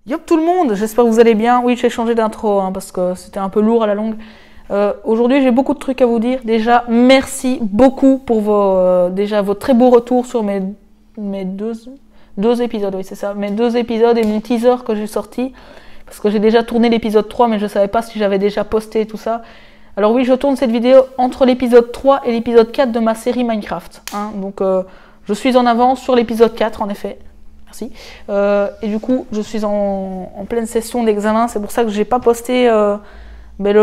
Yop tout le monde, j'espère que vous allez bien. Oui, j'ai changé d'intro hein, parce que c'était un peu lourd à la longue. Aujourd'hui, j'ai beaucoup de trucs à vous dire. Déjà, merci beaucoup pour vos très beaux retours sur mes deux épisodes. Oui, c'est ça, mes 2 épisodes et mon teaser que j'ai sorti. Parce que j'ai déjà tourné l'épisode 3, mais je ne savais pas si j'avais déjà posté tout ça. Alors oui, je tourne cette vidéo entre l'épisode 3 et l'épisode 4 de ma série Minecraft. Hein. Donc, je suis en avance sur l'épisode 4, en effet. Merci. Et du coup, je suis en pleine session d'examen. C'est pour ça que je n'ai pas posté le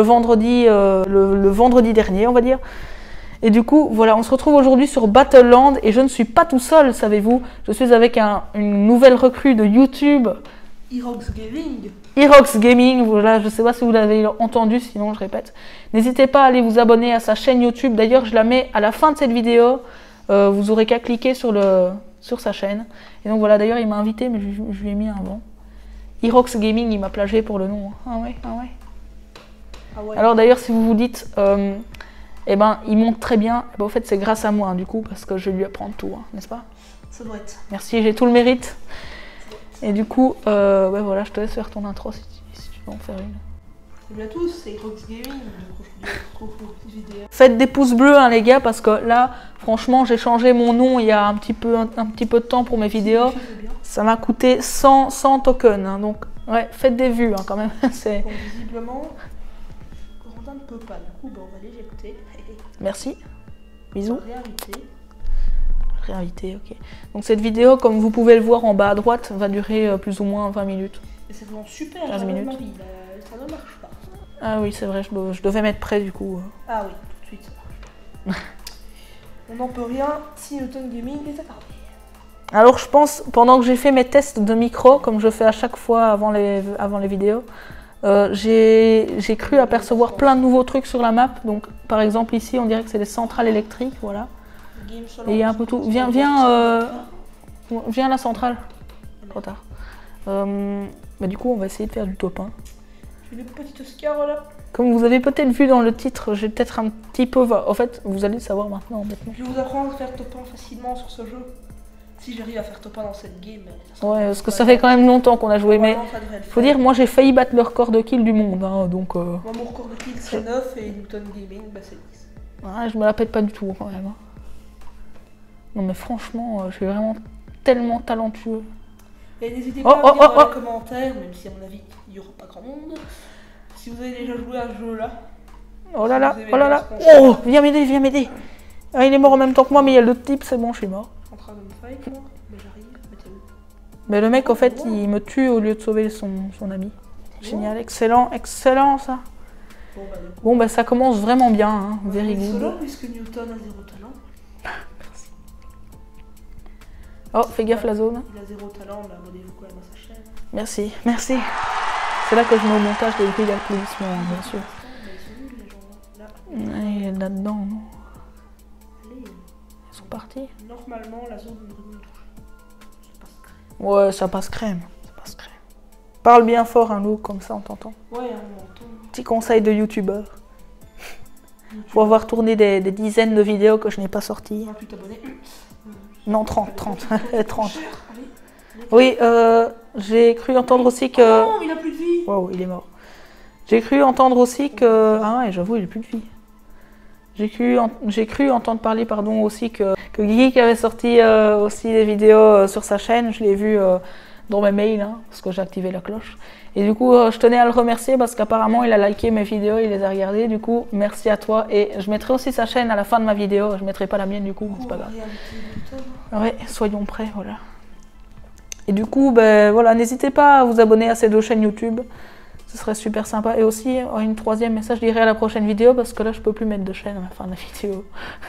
vendredi dernier, on va dire. Et du coup, voilà, on se retrouve aujourd'hui sur Battleland. Et je ne suis pas tout seul, savez-vous. Je suis avec une nouvelle recrue de YouTube. Irox Gaming. Irox Gaming, voilà, je ne sais pas si vous l'avez entendu, sinon je répète. N'hésitez pas à aller vous abonner à sa chaîne YouTube. D'ailleurs, je la mets à la fin de cette vidéo. Vous aurez qu'à cliquer sur sa chaîne. Et donc voilà, d'ailleurs, il m'a invité, mais je lui ai mis un nom. Irox Gaming, il m'a plagié pour le nom. Ah ouais, ah ouais. Ah ouais. Alors d'ailleurs, si vous vous dites, eh ben, il monte très bien, eh ben, en fait, c'est grâce à moi, hein, du coup, parce que je vais lui apprendre tout, hein, n'est-ce pas? Ça doit être. Merci, j'ai tout le mérite. Et du coup, ouais, voilà, je te laisse faire ton intro si tu veux en faire une. Salut à tous, c'est Irox Gaming. Je vous retrouve pour une petite vidéo. Faites des pouces bleus, hein, les gars, parce que là, franchement, j'ai changé mon nom il y a un petit peu de temps pour mes vidéos. Ça m'a coûté 100 tokens, hein, donc ouais, faites des vues hein, quand même. Donc visiblement, Corentin ne peut pas. Du coup, on va aller l'écouter. Merci. Bisous. Réinviter. Réinviter, ok. Donc cette vidéo, comme vous pouvez le voir en bas à droite, va durer plus ou moins 20 minutes. Et c'est vraiment super. 15 minutes. Ma vie, ça ne marche pas. Ah oui, c'est vrai, je devais mettre prêt du coup. Ah oui, tout de suite ça marche. On n'en peut rien si Newton Gaming est attardé. Alors je pense, pendant que j'ai fait mes tests de micro, comme je fais à chaque fois avant les vidéos, j'ai cru apercevoir plein de nouveaux trucs sur la map. Donc par exemple ici, on dirait que c'est des centrales électriques, voilà. Et il y a un peu tout. Viens à la centrale. Trop tard. Bah, du coup, on va essayer de faire du top 1. J'ai le petit Oscar là. Comme vous avez peut-être vu dans le titre, j'ai peut-être un petit peu... En fait, vous allez le savoir maintenant. Je vais vous apprendre à faire top 1 facilement sur ce jeu. Si j'arrive à faire top 1 dans cette game. Ouais, parce que ça fait quand même longtemps qu'on a joué. Mais faut dire, moi j'ai failli battre le record de kill du monde. Hein, donc, moi, mon record de kill c'est 9 et Newton Gaming, bah, c'est 10. Ouais, je me la pète pas du tout quand même. Hein. Non mais franchement, je suis vraiment tellement talentueux. Et n'hésitez pas à dire dans les commentaires, même si à mon avis il n'y aura pas grand monde, si vous avez déjà joué à ce jeu là. Oh là là, oh là là. Oh, viens m'aider, viens m'aider. Ah, il est mort en même temps que moi, mais il y a le type, c'est bon, je suis mort. En train de me fight moi, mais j'arrive, mais t'es où? Mais le mec en fait, il me tue au lieu de sauver son ami. Génial, excellent, excellent ça. Bon bah ça commence vraiment bien, hein. Very good. Solo puisque Newton a 0 talent. Oh, fais gaffe la zone. Il a 0 talent, mais abonnez-vous quand même à sa chaîne. Merci, merci. C'est là que je mets au montage des bruits d'applaudissements, bien sûr. Il est là-dedans, non? Allez. Ils sont partis. Normalement, la zone ne touche. Ça passe crème. Ouais, ça passe crème. Ça passe crème. Parle bien fort, un loup, comme ça on t'entend. Ouais, on entend. Petit conseil de youtubeur. Faut avoir tourné des dizaines de vidéos que je n'ai pas sorties. 28 abonnés. Non, 30. 30. Oui, j'ai cru entendre aussi que... Oh, il a plus de vie. Wow, il est mort. J'ai cru entendre aussi que... Ah ouais, j'avoue, il n'a plus de vie. J'ai cru entendre parler, pardon, aussi que Geek avait sorti aussi des vidéos sur sa chaîne. Je l'ai vu dans mes mails, hein, parce que j'ai activé la cloche. Et du coup, je tenais à le remercier parce qu'apparemment, il a liké mes vidéos, il les a regardées. Du coup, merci à toi. Et je mettrai aussi sa chaîne à la fin de ma vidéo. Je mettrai pas la mienne, du coup, c'est pas grave. Ouais, soyons prêts, voilà. Et du coup, ben voilà, n'hésitez pas à vous abonner à ces 2 chaînes YouTube. Ce serait super sympa. Et aussi, une troisième, mais ça je dirai à la prochaine vidéo parce que là je peux plus mettre de chaîne à la fin de la vidéo.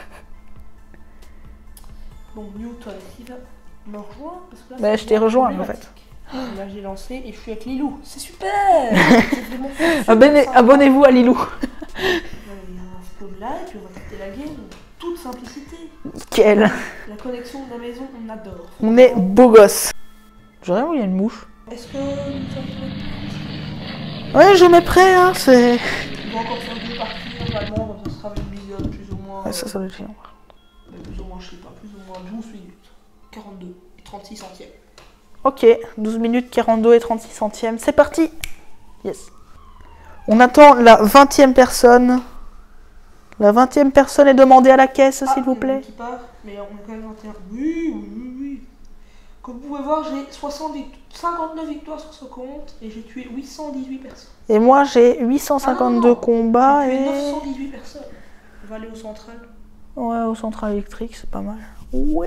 Bon, Newton, il va me rejoindre parce que là, bah, je t'ai rejoint en fait. Là j'ai lancé et je suis avec Lilou. C'est super. Abonnez-vous à Lilou. Il y a un spawn là et puis on va quitter la game. Toute simplicité. Nickel. La connexion de la maison, on adore. On est beau gosse. Je dirais où il y a une mouche. Est-ce que nous sommes prêts? Ouais, je mets prêt, hein, c'est... On va encore faire 2 parties, normalement, donc ça sera une vidéo plus ou moins... Ouais, ça doit être bien. Plus ou moins, je sais pas, plus ou moins 12 minutes. 42 et 36 centièmes. Ok, 12 minutes 42 et 36 centièmes. C'est parti. Yes. On attend la 20e personne. La 20e personne est demandée à la caisse, s'il vous plaît. Qui part, mais on est quand même 21. Oui. Comme vous pouvez voir, j'ai 59 victoires sur ce compte et j'ai tué 818 personnes. Et moi, j'ai 852 combats j'ai tué et... 918 personnes. On va aller au central. Ouais, au central électrique, c'est pas mal. Oui.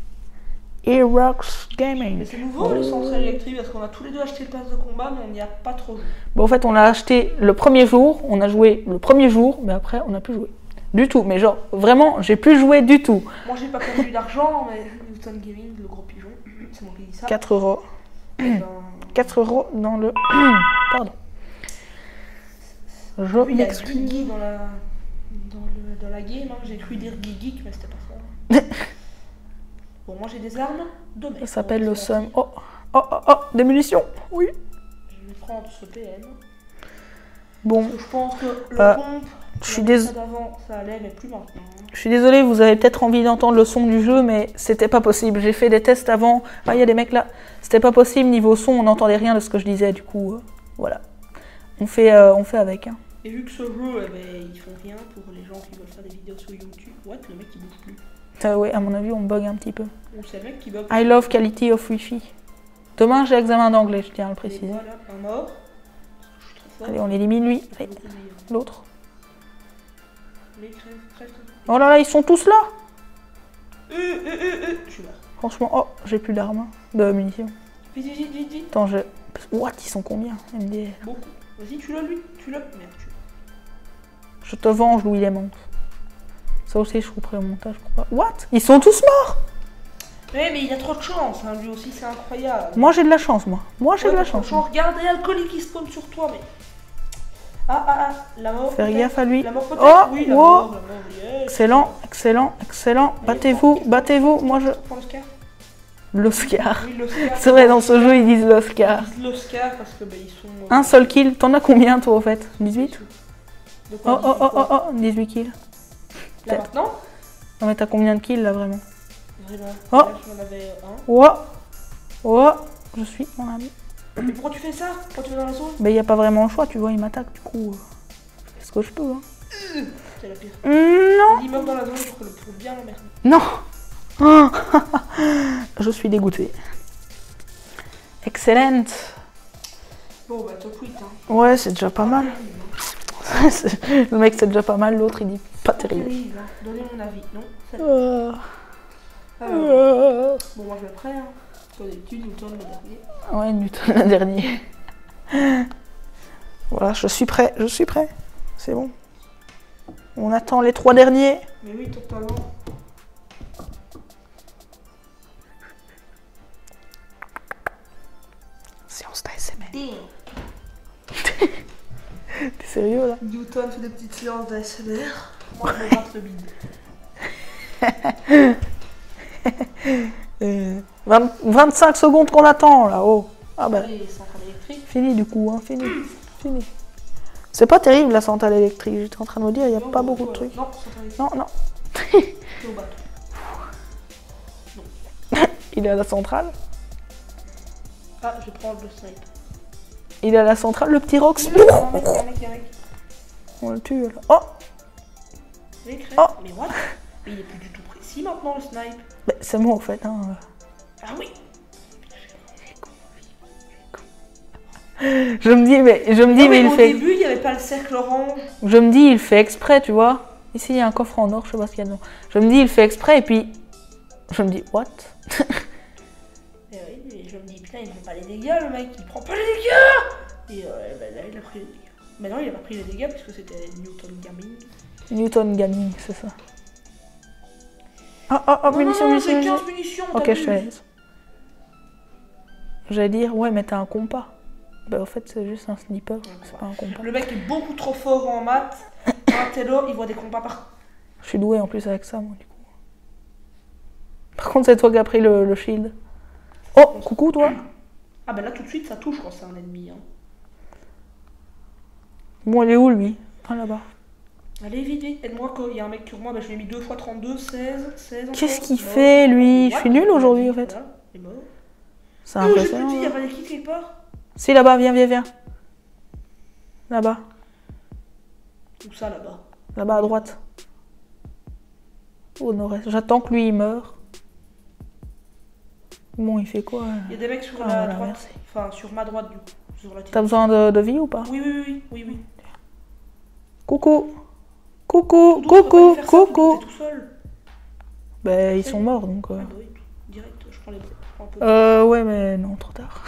Erox Gaming. Mais c'est nouveau le central électrique parce qu'on a tous les deux acheté le pass de combat, mais on n'y a pas trop joué. Bon, en fait, on l'a acheté le premier jour, on a joué le premier jour, mais après, on n'a plus joué. Du tout, mais genre, vraiment, j'ai plus joué du tout. Moi, j'ai pas perdu d'argent, mais Newton Gaming, le gros pigeon, c'est moi qui dis ça. 4 euros. Ben... 4 euros dans le... Pardon. Je Oui, il y a m'excuse. Guigui dans la game, hein. J'ai cru dire Guigui, mais c'était pas ça. Bon, moi j'ai des armes de mec. Ça s'appelle le Sum. Oh, des munitions. Oui. Je vais prendre ce PM. Bon. Parce que je pense que le pompe, je suis désolé. d'avant, ça allait, mais plus maintenant. Je suis désolée, vous avez peut-être envie d'entendre le son du jeu, mais c'était pas possible. J'ai fait des tests avant. Ah, il y a des mecs là. C'était pas possible niveau son, on n'entendait rien de ce que je disais. Du coup, voilà. On fait avec. Hein. Et vu que ce jeu, eh ben, ils font rien pour les gens qui veulent faire des vidéos sur YouTube. What, le mec il bouge plus. Ouais, à mon avis, on bug un petit peu. Bon, c'est le mec qui bug. I love quality of Wi-Fi. Demain, j'ai examen d'anglais, je tiens à le préciser. Et voilà, un mort. Je suis trop fort. Allez, on élimine lui. L'autre. Crève. Oh là là, ils sont tous là. Je suis mort. Franchement, oh, j'ai plus d'armes, de munitions. Vite. Attends, What, ils sont combien MDR. Beaucoup. Vas-y, tue-le lui. Tue-le. Merde, tue-le. Je te venge, Louis Lemont. Ça aussi, je couperai au montage. What? Ils sont tous morts? Ouais, mais il a trop de chance, hein. Lui aussi, c'est incroyable. Moi, j'ai de la chance, moi. Moi, j'ai de la chance. Regarde, il y a le colis qui spawn sur toi, mais... la mort. Faire gaffe à lui. La mort peut-être. Oh, oui, wow. mort, yes. Excellent. Battez-vous. Moi, je... L'Oscar. Oui, l'Oscar. C'est vrai, dans ce jeu, ils disent l'Oscar. Ils disent l'Oscar parce que ils sont... Un seul kill. T'en as combien, toi, au fait? 18? De quoi, Oh, 18 kills. Là, maintenant? Non, mais t'as combien de kills, là, vraiment? Vraiment. Oh. Là, j'en avais un. Oh, je suis mon ami. Mais pourquoi tu fais ça? Pourquoi tu vas dans la zone? Ben, y a pas vraiment le choix, tu vois, il m'attaque, du coup... je fais ce que je peux, hein. C'est la pire. Non. Il meurt dans la zone pour bien l'emmerder. Non. Oh. Je suis dégoûtée. Excellent. Bon, bah, top 8, hein. Ouais, c'est déjà pas mal. Le mec, c'est déjà pas mal, l'autre, il dit pas terrible. Hein. Donnez mon avis, non? Bon, moi, je vais prêt, hein. Comme d'habitude, Newton le dernier. Ouais, Newton le dernier. Voilà, je suis prêt. C'est bon. On attend les 3 derniers. Mais oui, totalement. Séance d'ASMR. Damn. T'es sérieux, là? Newton fait des petites séances d'ASMR. Moi, je me gratte le bide. 25 secondes qu'on attend, là. Oh. Ah bah. Allez, centrale électrique. Fini, du coup, hein. Fini. C'est pas terrible, la centrale électrique. J'étais en train de me dire, il n'y a pas beaucoup de trucs. Non, centrale électrique. Non. C'est au bateau. Il est à la centrale. Ah, je prends le snipe. Il est à la centrale, le petit Rox. Il y a un mec. On le tue, là. Oh. Oh. Mais what? Mais il est plus du tout précis maintenant, le snipe. Bah, c'est moi, en fait. Hein. Ah oui. Je me dis, mais il fait... Au début, il n'y avait pas le cercle orange. Je me dis, il fait exprès, tu vois. Ici, il y a un coffre en or, je sais pas ce qu'il y a dedans. Je me dis, il fait exprès, et puis... Je me dis, what? Et oui, je me dis, putain, il prend pas les dégâts, le mec, il prend pas les dégâts. Et là, il a pris les dégâts. Mais non, il a pas pris les dégâts, puisque c'était Newton Gaming. Newton Gaming, c'est ça. Oh, munitions. J'ai 15 munitions. Ok, je te laisse. J'allais dire, ouais, mais t'as un compas. Bah, en fait, c'est juste un sniper, c'est pas un compas. Le mec est beaucoup trop fort en maths. Un télo, il voit des compas par... Je suis doué en plus avec ça, moi, du coup. Par contre, c'est toi qui as pris le shield. Oh, coucou, toi. Ah, bah là, tout de suite, ça touche quand c'est un ennemi. Hein. Bon, il est où, lui? Ah, là-bas. Allez, vite, aide-moi, il y a un mec sur moi, bah, je lui ai mis 2 x 32, 16 Qu'est-ce qu'il fait, lui? Je suis nul aujourd'hui, en fait. Voilà, il est mort. C'est J'ai plus de impressionnant. vie, il n'y a pas d'équipe quelque part. Si, là-bas, viens, viens, viens. Là-bas, Où ça là-bas? là-bas à droite. Au nord-est. J'attends que lui, il meure. Bon, il fait quoi? Il y a des mecs sur Ah, la voilà, droite. merci. Enfin, sur ma droite, du coup. Sur la T'as besoin de vie ou pas? Oui, oui, oui, oui, oui. Coucou. Coucou, Tout d'autre, coucou, on va pas lui faire ça, coucou. T'es tout seul. Ben, ils sont morts, donc... Ah, bah oui, direct, je prends les un peu. Ouais, mais non, trop tard.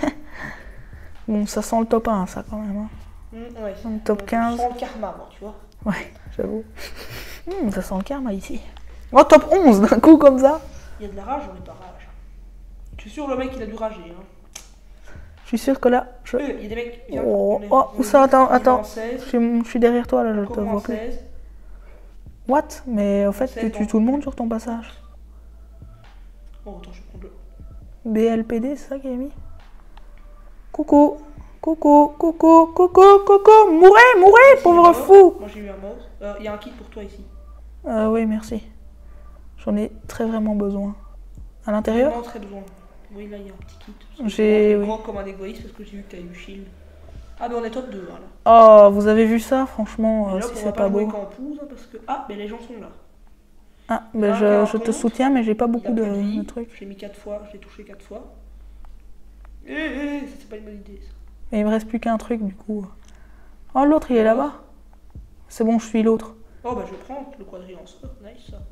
Bon, ça sent le top 1, ça, quand même. Hein. Ouais. Dans le top 15. Je sens le karma, moi, tu vois. Ouais, j'avoue. Ça sent le karma, ici. Oh, top 11, d'un coup, comme ça. Il y a de la rage, on est pas rage. Je suis sûr, le mec, il a dû rager. Hein. Je suis sûre que là, je... Il y a des mecs... viens, Oh, on est- oh, on est ça, vite, attends, on est attends. en 16, Je suis derrière toi, là, je te comment vois en plus. 16. What? Mais, au fait, tu 16, tues tout le monde sur ton passage. Oh, attends, je vais prendre le... BLPD, c'est ça qu'il a mis? Coucou. Coucou, coucou, coucou, coucou. Mourez, mourez, pauvre fou. Moi, j'ai eu un mort. Il y a un kit pour toi, ici. Oui, merci. J'en ai très vraiment besoin. À J'ai l'intérieur? vraiment très besoin. Oui, là, il y a un petit kit. J'ai- Moi, comme un égoïste, parce que j'ai vu que t'avais eu shield. Ah, mais on est top 2, là. Oh, vous avez vu ça? Franchement, Mais là, si on c'est va pas jouer beau. qu'en pouce, hein, parce que... Ah, mais les gens sont là. Ah, ben Ah, regarde, je te compte. soutiens, mais j'ai pas Il a beaucoup plus de vie. de trucs. J'ai mis 4 fois, je l'ai touché 4 fois. Ça, c'est pas une bonne idée, ça. Et il me reste plus qu'un truc, du coup. Oh, l'autre, il est là-bas. C'est bon, je suis l'autre. Oh, bah, je prends le quadrilanceur. Nice, ça.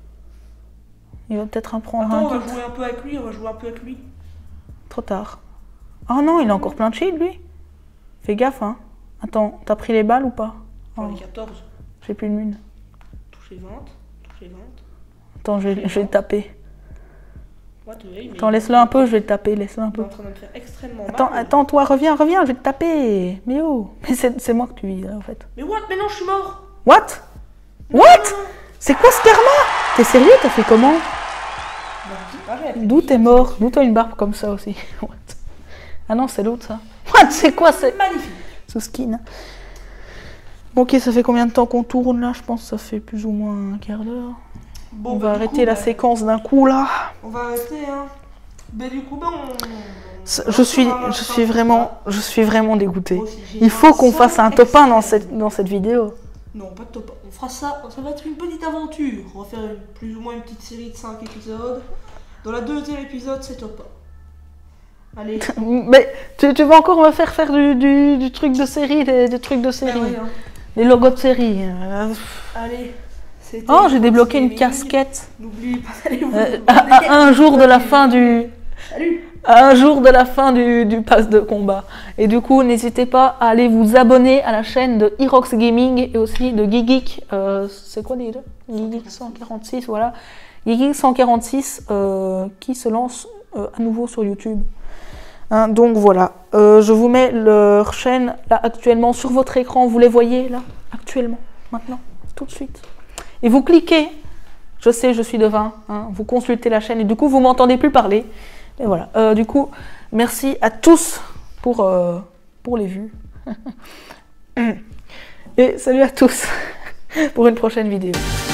Il va peut-être en prendre Attends, on un va kit. jouer un peu avec lui, on va jouer un peu avec lui. Trop tard. Oh non, il a encore plein de shield, lui. Fais gaffe, hein. Attends, t'as pris les balles ou pas? J'en Oh, ai 14. j'ai plus de mine. Touché 20. Touché 20. Attends, je vais le taper. What the hell, mais Attends, laisse-le un peu, je vais le taper, laisse-le un il est peu. en train de me faire extrêmement Attends, mal. attends, toi, reviens, reviens, je vais te taper. Mais oh, mais c'est moi que tu vises, là, en fait. Mais what? Mais non, je suis mort. What? Non, What? non, non. C'est quoi ce karma? T'es sérieux? T'as fait comment? Bah, je sais pas, j'avais fait D'où des t'es kills, mort? D'où t'as une barbe comme ça aussi? What? Ah non, c'est l'autre, ça. What? C'est quoi, c'est magnifique. ce skin? Ok, ça fait combien de temps qu'on tourne, là? Je pense que ça fait plus ou moins un quart d'heure. Bon, On bah, va du arrêter coup, la bah, séquence d'un coup, là. On va arrêter, hein. Mais du coup, bah, Je suis vraiment dégoûtée. Moi aussi, j'ai Il faut un qu'on son fasse un top 1 extrême. dans cette vidéo. Non, pas de top 1. On fera ça, ça va être une petite aventure. On va faire plus ou moins une petite série de 5 épisodes. Dans la deuxième épisode, c'est top 1. Allez. Mais tu vas encore me faire du truc de série, des trucs de série. Bah ouais, hein. Les logos de série. Allez. C'était Oh, j'ai débloqué une gaming. casquette. N'oubliez pas d'aller vous À un jour de la fin du... Salut. À un jour de la fin du pass de combat. Et du coup, n'hésitez pas à aller vous abonner à la chaîne de Herox Gaming et aussi de Geekgeek. C'est quoi déjà? Geekgeek 146, voilà. Geekgeek 146 qui se lance à nouveau sur YouTube. Hein, donc voilà, je vous mets leur chaîne là actuellement sur votre écran. Vous les voyez là actuellement, maintenant, tout de suite. Et vous cliquez. Je sais, je suis devin. Hein, vous consultez la chaîne et du coup, vous m'entendez plus parler. Et voilà. Du coup, merci à tous pour les vues. Et salut à tous pour une prochaine vidéo.